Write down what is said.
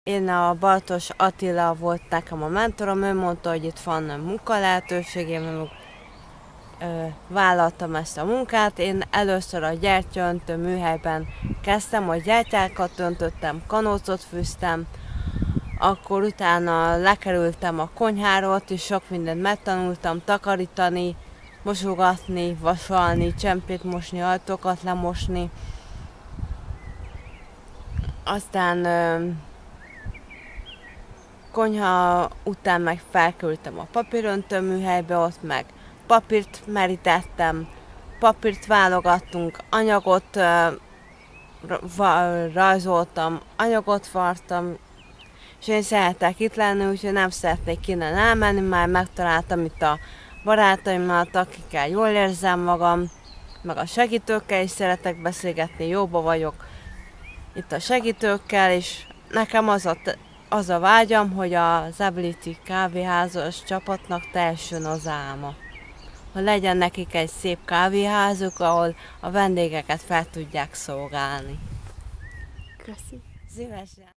Én a Bartos Attila volt nekem a mentorom, ő mondta, hogy itt van munka lehetőségem, vállaltam ezt a munkát. Én először a gyertyaöntő műhelyben kezdtem, hogy gyertyákat öntöttem, kanócot fűztem, akkor utána lekerültem a konyháról, és sok mindent megtanultam, takarítani, mosogatni, vasalni, csempét mosni, ajtókat lemosni. Aztán konyha után meg felkerültem a papíröntő műhelybe, ott meg papírt merítettem, papírt válogattunk, anyagot rajzoltam, anyagot vartam, és én szeretek itt lenni, úgyhogy nem szeretnék innen elmenni, már megtaláltam itt a barátaimat, akikkel jól érzem magam, meg a segítőkkel is szeretek beszélgetni, jóba vagyok itt a segítőkkel, és nekem az a vágyam, hogy az Ability kávéházas csapatnak teljesüljön az álma. Hogy legyen nekik egy szép kávéházuk, ahol a vendégeket fel tudják szolgálni. Köszi. Szívesen.